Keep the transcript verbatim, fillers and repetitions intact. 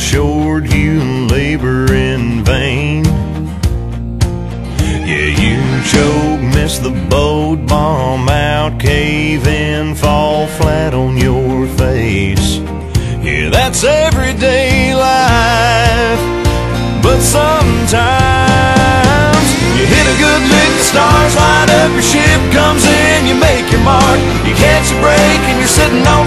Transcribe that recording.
offshored, you labor in vain. Yeah, you choke, miss the boat, bomb out, cave in, fall flat on your face. Yeah, that's everyday life. But sometimes you hit a good lick, the stars light up, your ship comes in, you make your mark, you catch a break and you're sitting on